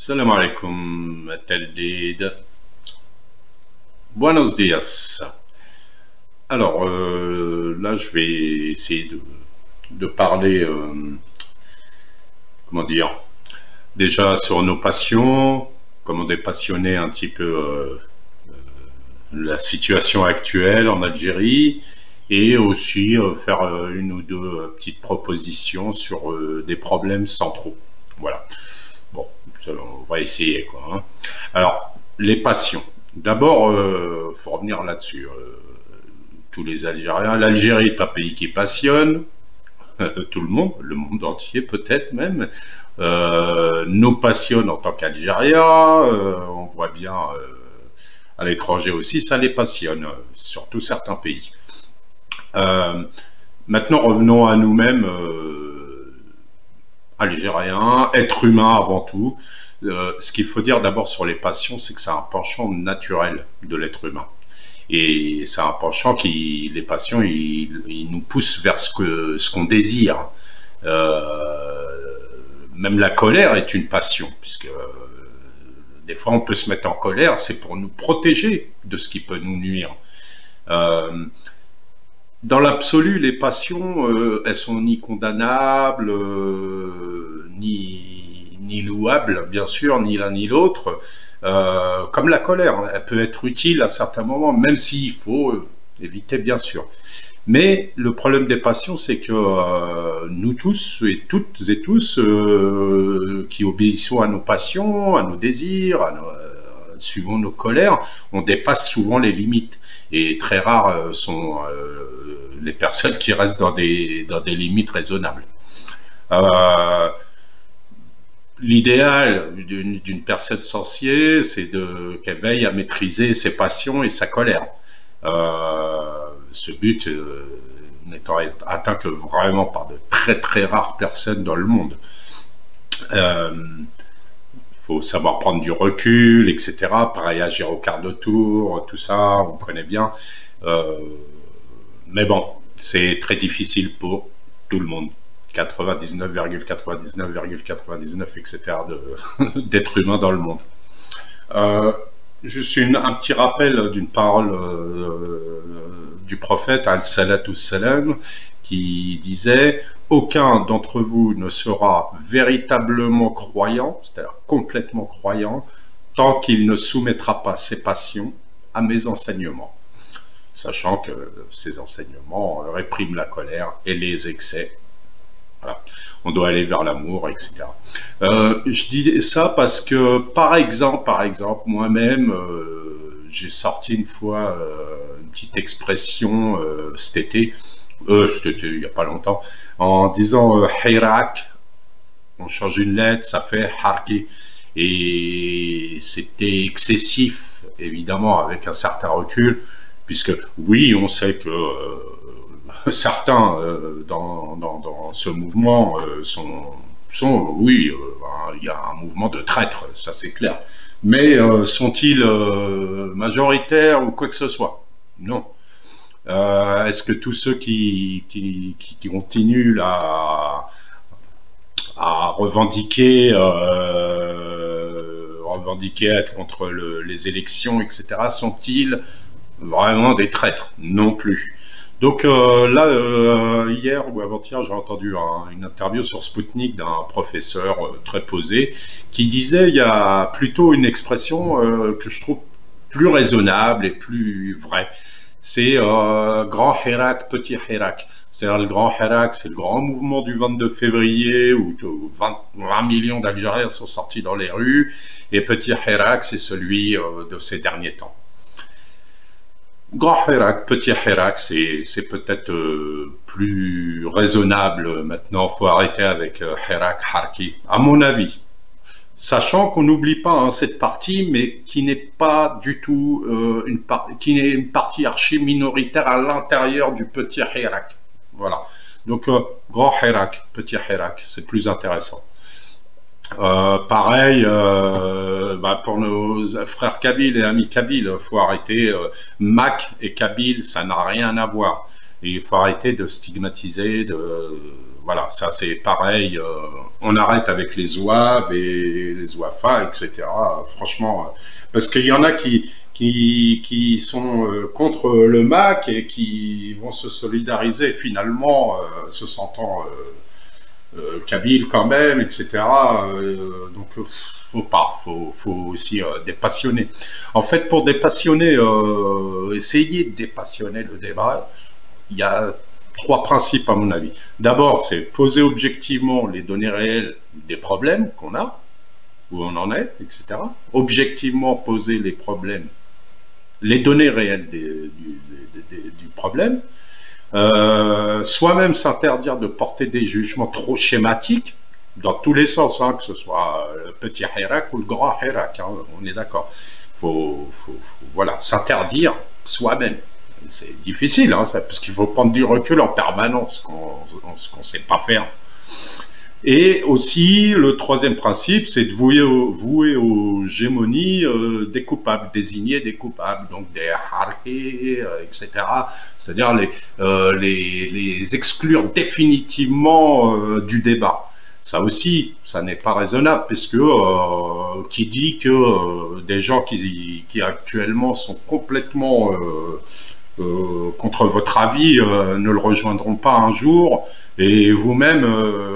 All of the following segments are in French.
Salam alaikum, Taldid. Buenos dias. Alors, là, je vais essayer de parler, comment dire, déjà sur nos passions, comment dépassionner un petit peu la situation actuelle en Algérie, et aussi faire une ou deux petites propositions sur des problèmes centraux. Voilà. Bon, on va essayer, quoi. Hein. Alors, les passions. D'abord, faut revenir là-dessus. Tous les Algériens. L'Algérie est un pays qui passionne. Tout le monde entier peut-être même, nous passionne en tant qu'Algériens. On voit bien à l'étranger aussi, ça les passionne, surtout certains pays. Maintenant, revenons à nous-mêmes. Algérien, être humain avant tout. Ce qu'il faut dire d'abord sur les passions, c'est que c'est un penchant naturel de l'être humain. Et c'est un penchant qui, les passions, ils nous poussent vers ce qu'on désire. Même la colère est une passion, puisque des fois on peut se mettre en colère, c'est pour nous protéger de ce qui peut nous nuire. Dans l'absolu, les passions, elles sont ni condamnables, ni louables, bien sûr, ni l'un ni l'autre. Comme la colère, elle peut être utile à certains moments, même s'il faut éviter, bien sûr. Mais le problème des passions, c'est que nous tous, et toutes et tous, qui obéissons à nos passions, à nos désirs, suivant nos colères, on dépasse souvent les limites. Et très rares sont les personnes qui restent dans des limites raisonnables. L'idéal d'une personne sensée, c'est qu'elle veille à maîtriser ses passions et sa colère. Ce but n'étant atteint que vraiment par de très très rares personnes dans le monde. Faut savoir prendre du recul, etc. Pareil, agir au quart de tour, tout ça, on connaît bien. Mais bon, c'est très difficile pour tout le monde. 99,99,99, etc. d'êtres humains dans le monde. Juste un petit rappel d'une parole du prophète, al-salatu salam, qui disait « Aucun d'entre vous ne sera véritablement croyant, c'est-à-dire complètement croyant, tant qu'il ne soumettra pas ses passions à mes enseignements. » Sachant que ces enseignements répriment la colère et les excès. Voilà. On doit aller vers l'amour, etc. Je dis ça parce que, par exemple, moi-même, j'ai sorti une fois une petite expression cet été, il n'y a pas longtemps, en disant Hirak, on change une lettre, ça fait Harki. Et c'était excessif, évidemment, avec un certain recul, puisque oui, on sait que certains dans ce mouvement oui, il y a un mouvement de traîtres, ça c'est clair. Mais sont-ils majoritaires ou quoi que ce soit? Non. Est-ce que tous ceux qui continuent à revendiquer être contre les élections, etc., sont-ils vraiment des traîtres? Non plus. Donc là, hier ou avant-hier, j'ai entendu une interview sur Spoutnik d'un professeur très posé qui disait il y a plutôt une expression que je trouve plus raisonnable et plus vraie. C'est grand Hirak, petit Hirak. C'est-à-dire le grand Hirak, c'est le grand mouvement du 22 février où 20 millions d'Algériens sont sortis dans les rues, et petit Hirak, c'est celui de ces derniers temps. Grand Hirak, petit Hirak, c'est peut-être plus raisonnable maintenant. Il faut arrêter avec Hirak, Harki, à mon avis. Sachant qu'on n'oublie pas cette partie, mais qui n'est pas du tout qui est une partie archi minoritaire à l'intérieur du petit Hirak. Voilà. Donc grand Hirak, petit Hirak, c'est plus intéressant. Pareil, pour nos frères kabyles et amis kabyles, il faut arrêter. Mak et kabyle, ça n'a rien à voir. Et il faut arrêter de stigmatiser, voilà, ça c'est pareil, on arrête avec les zouaves et les zouafas, etc. Franchement, parce qu'il y en a qui sont contre le MAC et qui vont se solidariser finalement, se sentant Kabyle quand même, etc. Donc, faut aussi dépassionner. En fait, pour dépassionner, essayer de dépassionner le débat, il y a trois principes à mon avis. D'abord, c'est poser objectivement les données réelles des problèmes qu'on a, où on en est, etc. Objectivement poser les problèmes, les données réelles du problème. Soi-même s'interdire de porter des jugements trop schématiques, dans tous les sens, hein, que ce soit le petit Hirak ou le grand Hirak, hein, on est d'accord. Voilà, s'interdire soi-même. C'est difficile, hein, parce qu'il faut prendre du recul en permanence, ce qu'on ne sait pas faire. Et aussi, le troisième principe, c'est de vouer aux gémonies des coupables, désigner des coupables, donc des harkis, etc. C'est-à-dire les exclure définitivement du débat. Ça aussi, ça n'est pas raisonnable, puisque qui dit que des gens qui actuellement sont complètement contre votre avis ne le rejoindront pas un jour, et vous-même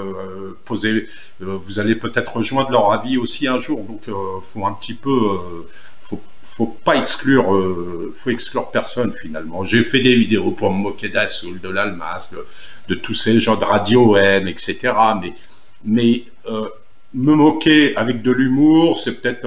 vous allez peut-être rejoindre leur avis aussi un jour. Donc faut un petit peu faut pas exclure faut exclure personne finalement. J'ai fait des vidéos pour me moquer d'Assoul, de l'Almas, de tous ces gens de Radio M, etc. mais me moquer avec de l'humour, c'est peut-être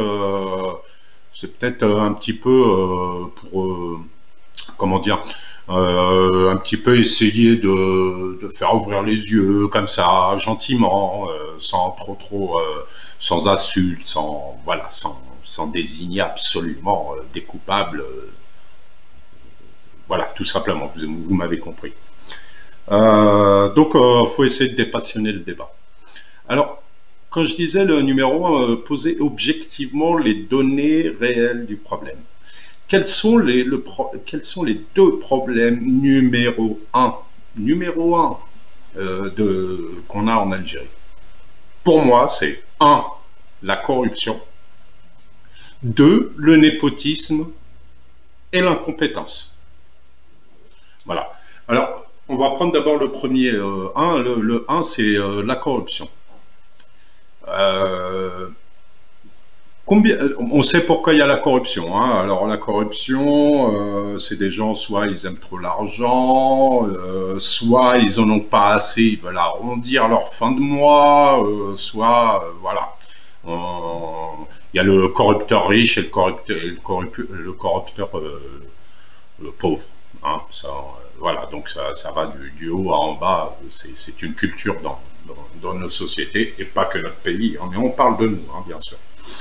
un petit peu pour comment dire, un petit peu essayer de faire ouvrir les yeux comme ça, gentiment, sans sans insultes, voilà, sans désigner absolument des coupables, voilà, tout simplement, vous m'avez compris. Donc, faut essayer de dépassionner le débat. Alors, quand je disais le numéro 1, poser objectivement les données réelles du problème. Quels sont les deux problèmes numéro un qu'on a en Algérie? Pour moi, c'est 1, la corruption, 2, le népotisme et l'incompétence. Voilà. Alors, on va prendre d'abord le premier 1. Le 1, c'est la corruption. On sait pourquoi il y a la corruption, hein. Alors la corruption, c'est des gens, soit ils aiment trop l'argent, soit ils en ont pas assez, ils veulent arrondir leur fin de mois, soit voilà. Il y a le corrupteur riche et le corrupteur pauvre, hein. Ça, voilà, donc ça va du haut à en bas. C'est une culture dans nos sociétés, et pas que notre pays, hein, mais on parle de nous, hein, bien sûr.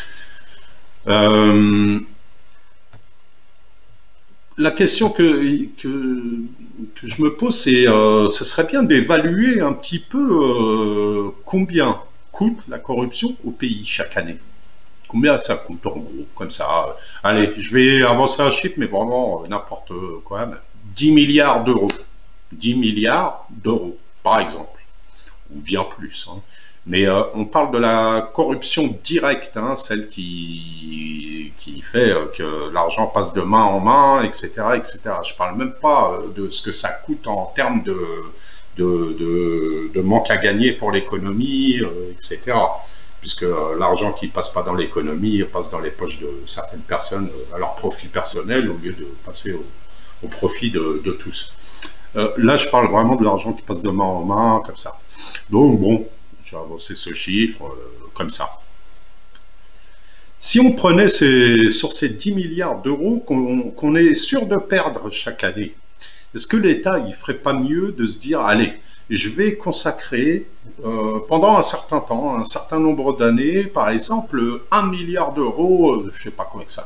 La question que je me pose, c'est ce serait bien d'évaluer un petit peu combien coûte la corruption au pays chaque année. Combien ça coûte en gros, comme ça. Allez, je vais avancer un chiffre, mais vraiment n'importe quoi. 10 milliards d'euros. 10 milliards d'euros, par exemple. Ou bien plus, hein. Mais on parle de la corruption directe, hein, celle qui fait que l'argent passe de main en main, etc., etc. Je parle même pas de ce que ça coûte en termes de manque à gagner pour l'économie, etc. Puisque l'argent qui passe pas dans l'économie passe dans les poches de certaines personnes à leur profit personnel, au lieu de passer au profit de tous. Là, je parle vraiment de l'argent qui passe de main en main, comme ça. Donc, bon, j'ai avancé ce chiffre, comme ça. Si on prenait sur ces 10 milliards d'euros qu'on est sûr de perdre chaque année, est-ce que l'État, il ferait pas mieux de se dire, allez, je vais consacrer pendant un certain temps, un certain nombre d'années, par exemple, 1 milliard d'euros, je sais pas combien que ça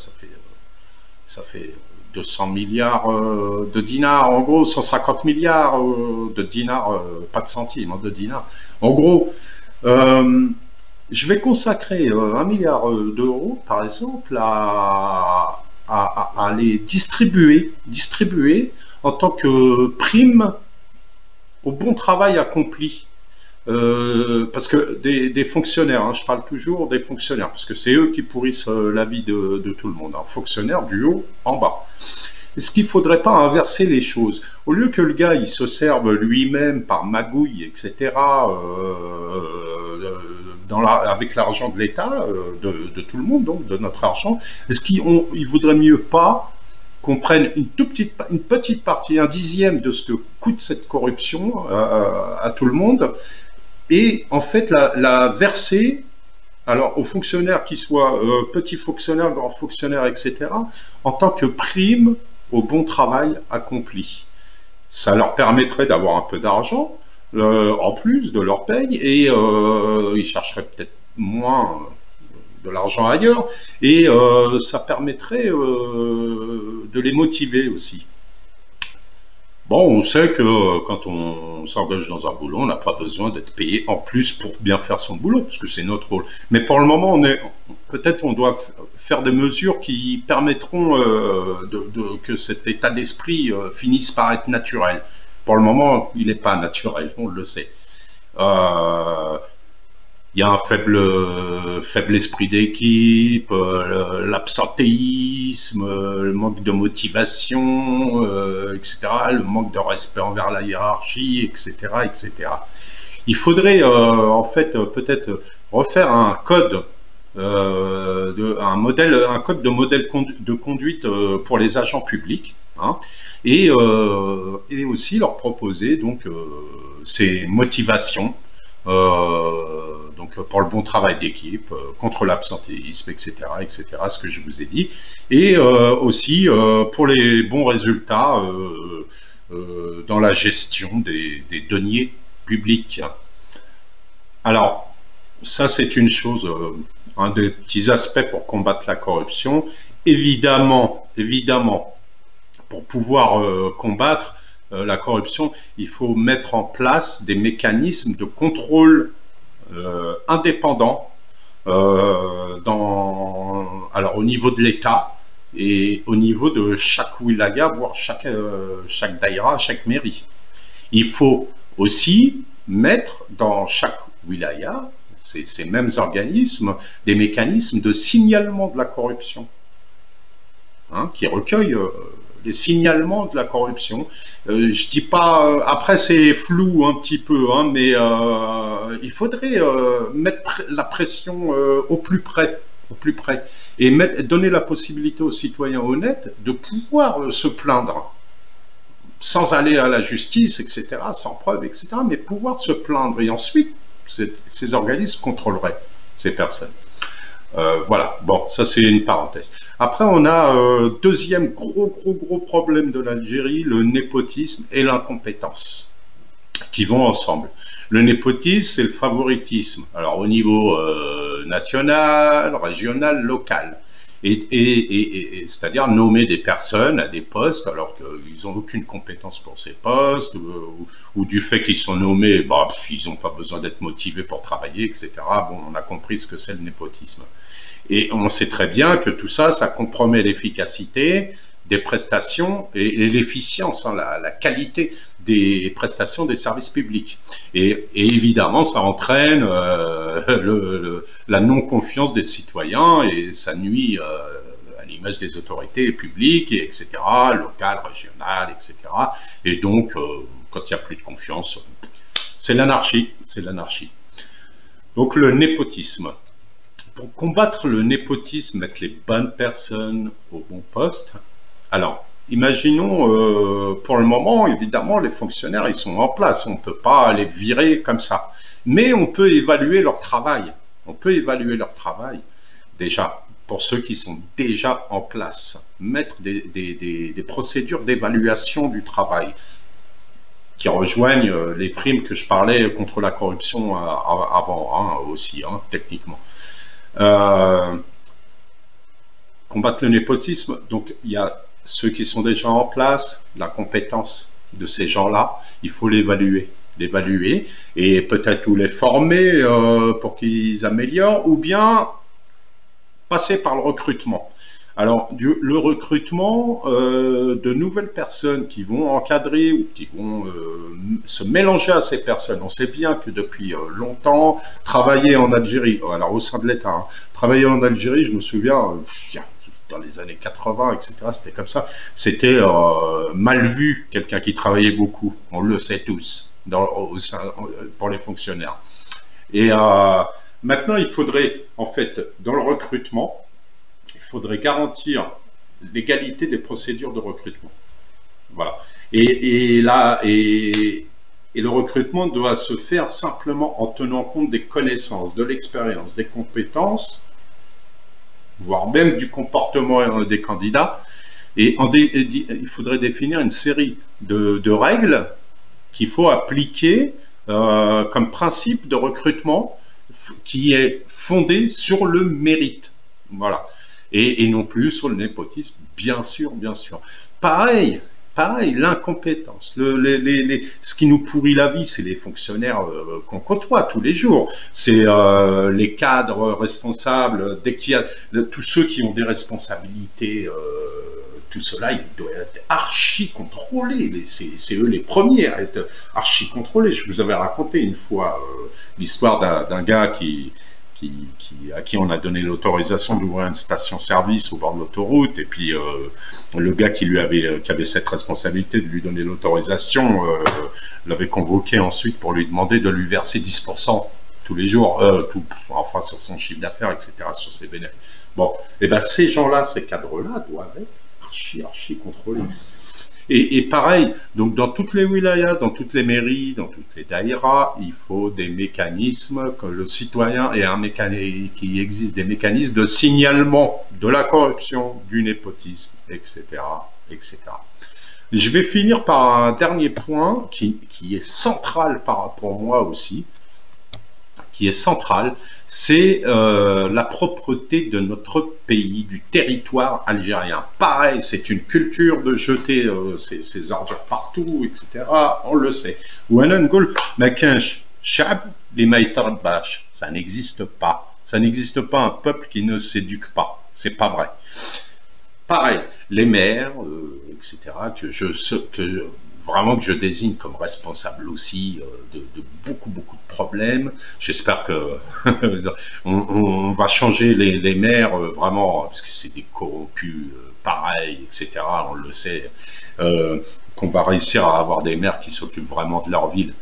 fait 200 milliards de dinars, en gros, 150 milliards de dinars, pas de centimes, hein, de dinars. En gros, je vais consacrer 1 milliard d'euros, par exemple, à les distribuer en tant que prime au bon travail accompli. Parce que des fonctionnaires, hein, je parle toujours des fonctionnaires, parce que c'est eux qui pourrissent la vie de tout le monde. Un fonctionnaire du haut en bas. Est-ce qu'il ne faudrait pas inverser les choses? Au lieu que le gars il se serve lui-même par magouille, etc., avec l'argent de l'État, de tout le monde, donc de notre argent, est-ce qu'il ne vaudrait mieux pas qu'on prenne une petite partie, un dixième de ce que coûte cette corruption à tout le monde, et en fait la verser alors aux fonctionnaires qui soient petits fonctionnaires, grands fonctionnaires, etc., en tant que prime au bon travail accompli. Ça leur permettrait d'avoir un peu d'argent en plus de leur paye, et ils chercheraient peut-être moins de l'argent ailleurs, et ça permettrait de les motiver aussi. Bon, on sait que quand on s'engage dans un boulot, on n'a pas besoin d'être payé en plus pour bien faire son boulot, parce que c'est notre rôle. Mais pour le moment, peut-être on doit faire des mesures qui permettront que cet état d'esprit finisse par être naturel. Pour le moment, il n'est pas naturel, on le sait. Il y a un faible esprit d'équipe, l'absentéisme, le manque de motivation, etc., le manque de respect envers la hiérarchie, etc., etc. Il faudrait en fait peut-être refaire un code, un code de modèle de conduite pour les agents publics, hein, et aussi leur proposer donc ces motivations. Donc pour le bon travail d'équipe, contre l'absentéisme, etc., etc., ce que je vous ai dit, et aussi pour les bons résultats dans la gestion des deniers publics. Alors, ça c'est une chose, un des petits aspects pour combattre la corruption. Évidemment, pour pouvoir combattre la corruption, il faut mettre en place des mécanismes de contrôle indépendants alors au niveau de l'État et au niveau de chaque wilaya, voire chaque daïra, chaque mairie. Il faut aussi mettre dans chaque wilaya, ces mêmes organismes, des mécanismes de signalement de la corruption, hein, qui recueillent les signalements de la corruption. Je dis pas, après c'est flou un petit peu, hein, mais il faudrait mettre la pression au plus près, et donner la possibilité aux citoyens honnêtes de pouvoir se plaindre, sans aller à la justice, etc., sans preuve, etc., mais pouvoir se plaindre, et ensuite ces organismes contrôleraient ces personnes. Voilà, bon, ça c'est une parenthèse. Après, on a deuxième gros problème de l'Algérie, le népotisme et l'incompétence, qui vont ensemble. Le népotisme, c'est le favoritisme, alors au niveau national, régional, local. C'est-à-dire nommer des personnes à des postes alors qu'ils n'ont aucune compétence pour ces postes, ou du fait qu'ils sont nommés, bah, ils n'ont pas besoin d'être motivés pour travailler, etc. Bon, on a compris ce que c'est le népotisme. Et on sait très bien que tout ça, ça compromet l'efficacité des prestations et l'efficience, hein, la qualité des prestations des services publics. Et évidemment, ça entraîne la non-confiance des citoyens, et ça nuit à l'image des autorités publiques, etc., locales, régionales, etc. Et donc, quand il n'y a plus de confiance, c'est l'anarchie, Donc le népotisme. Pour combattre le népotisme, mettre les bonnes personnes au bon poste, alors, imaginons, pour le moment, évidemment, les fonctionnaires, ils sont en place, on ne peut pas les virer comme ça. Mais on peut évaluer leur travail, déjà, pour ceux qui sont déjà en place, mettre des procédures d'évaluation du travail, qui rejoignent les primes que je parlais contre la corruption avant, hein, aussi, hein, techniquement. Combattre le népotisme, donc il y a ceux qui sont déjà en place, la compétence de ces gens-là, il faut l'évaluer, et peut-être ou les former pour qu'ils améliorent, ou bien passer par le recrutement. Alors, le recrutement de nouvelles personnes qui vont encadrer ou qui vont se mélanger à ces personnes. On sait bien que depuis longtemps, travailler en Algérie, alors au sein de l'État, hein, travailler en Algérie, je me souviens, dans les années 80, etc., c'était comme ça. C'était mal vu, quelqu'un qui travaillait beaucoup. On le sait tous, pour les fonctionnaires. Et maintenant, il faudrait, en fait, dans le recrutement, il faudrait garantir l'égalité des procédures de recrutement. Voilà. Et le recrutement doit se faire simplement en tenant compte des connaissances, de l'expérience, des compétences, voire même du comportement des candidats. Et il faudrait définir une série de règles qu'il faut appliquer comme principe de recrutement qui est fondé sur le mérite. Voilà. Et non plus sur le népotisme, bien sûr, bien sûr. Pareil, l'incompétence. Ce qui nous pourrit la vie, c'est les fonctionnaires qu'on côtoie tous les jours. C'est les cadres responsables, dès qu'il y a tous ceux qui ont des responsabilités, tout cela, il doit être archi contrôlé. C'est eux les premiers à être archi contrôlés. Je vous avais raconté une fois l'histoire d'un gars à qui on a donné l'autorisation d'ouvrir une station-service au bord de l'autoroute, et puis le gars qui avait cette responsabilité de lui donner l'autorisation l'avait convoqué ensuite pour lui demander de lui verser 10% tous les jours, enfin sur son chiffre d'affaires, etc., sur ses bénéfices. Bon, et ben ces gens-là, ces cadres-là doivent être archi contrôlés. Et pareil, donc dans toutes les wilayas, dans toutes les mairies, dans toutes les daïras, il faut des mécanismes que le citoyen ait qu'il existe des mécanismes de signalement de la corruption, du népotisme, etc., etc. Je vais finir par un dernier point qui est central pour moi aussi, qui est central, c'est la propreté de notre pays, du territoire algérien. Pareil, c'est une culture de jeter ces ordures partout, etc. On le sait. Ça n'existe pas. Ça n'existe pas un peuple qui ne s'éduque pas. C'est pas vrai. Pareil, les maires, etc., vraiment que je désigne comme responsable aussi de beaucoup de problèmes. J'espère que on va changer les maires vraiment, parce que c'est des corrompus pareils, etc., on le sait, qu'on va réussir à avoir des maires qui s'occupent vraiment de leur ville.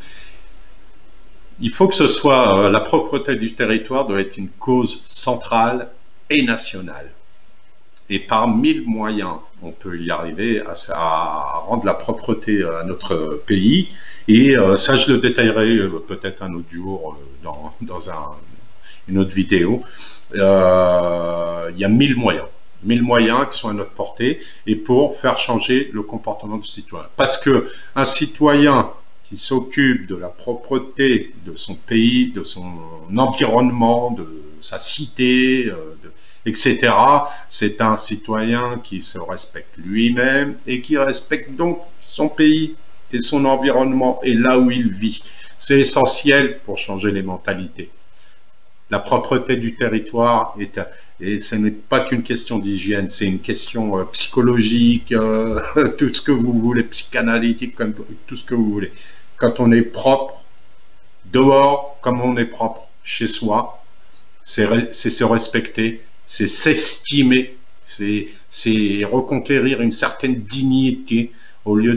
Il faut que ce soit, la propreté du territoire doit être une cause centrale et nationale. Et par 1000 moyens, on peut y arriver à rendre la propreté à notre pays. Et ça, je le détaillerai peut-être un autre jour dans une autre vidéo. Il y a 1000 moyens. 1000 moyens qui sont à notre portée et pour faire changer le comportement du citoyen. Parce que un citoyen qui s'occupe de la propreté de son pays, de son environnement, de sa cité, etc., c'est un citoyen qui se respecte lui-même et qui respecte donc son pays et son environnement et là où il vit. C'est essentiel pour changer les mentalités. La propreté du territoire et ce n'est pas qu'une question d'hygiène, c'est une question psychologique, tout ce que vous voulez, psychanalytique, tout ce que vous voulez. Quand on est propre dehors, comme on est propre chez soi, c'est se respecter, c'est s'estimer, c'est reconquérir une certaine dignité au lieu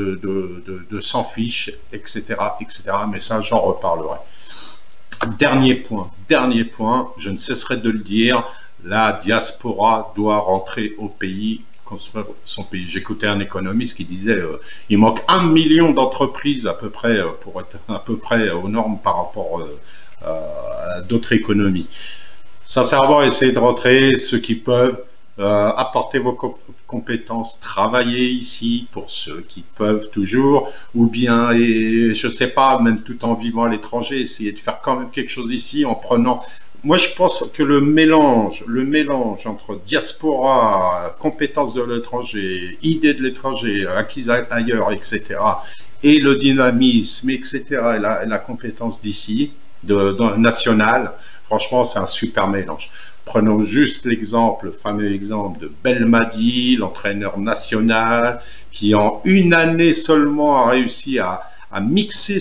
de s'en fiche, etc., etc. Mais ça, j'en reparlerai. Dernier point, je ne cesserai de le dire, la diaspora doit rentrer au pays, construire son pays. J'écoutais un économiste qui disait il manque 1 million d'entreprises à peu près pour être à peu près aux normes par rapport à d'autres économies. Sincèrement, essayez de rentrer, ceux qui peuvent, apporter vos compétences, travailler ici pour ceux qui peuvent toujours, ou bien, et je sais pas, même tout en vivant à l'étranger, essayer de faire quand même quelque chose ici en prenant. Moi, je pense que le mélange entre diaspora, compétences de l'étranger, idées de l'étranger, acquises ailleurs, etc., et le dynamisme, etc., et la compétence d'ici, national. Franchement, c'est un super mélange. Prenons juste l'exemple, le fameux exemple de Belmadi, l'entraîneur national, qui en une année seulement a réussi à mixer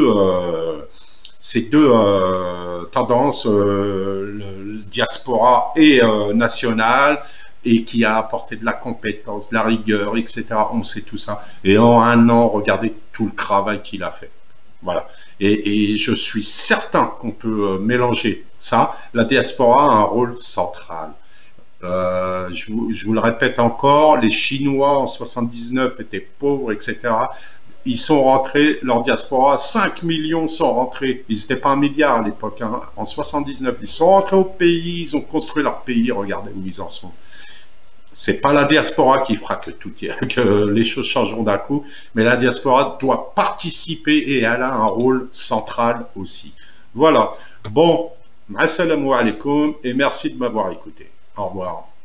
ces deux tendances, le diaspora et national, et qui a apporté de la compétence, de la rigueur, etc. On sait tout ça. Et en un an, regardez tout le travail qu'il a fait. Voilà. Et je suis certain qu'on peut mélanger ça. La diaspora a un rôle central. Je vous le répète encore, les Chinois en 79 étaient pauvres, etc. Ils sont rentrés, leur diaspora, 5 millions sont rentrés. Ils n'étaient pas 1 milliard à l'époque, hein. En 79, ils sont rentrés au pays, ils ont construit leur pays, regardez où ils en sont. C'est pas la diaspora qui fera que les choses changeront d'un coup, mais la diaspora doit participer et elle a un rôle central aussi. Voilà. Bon, assalamu alaikum et merci de m'avoir écouté. Au revoir.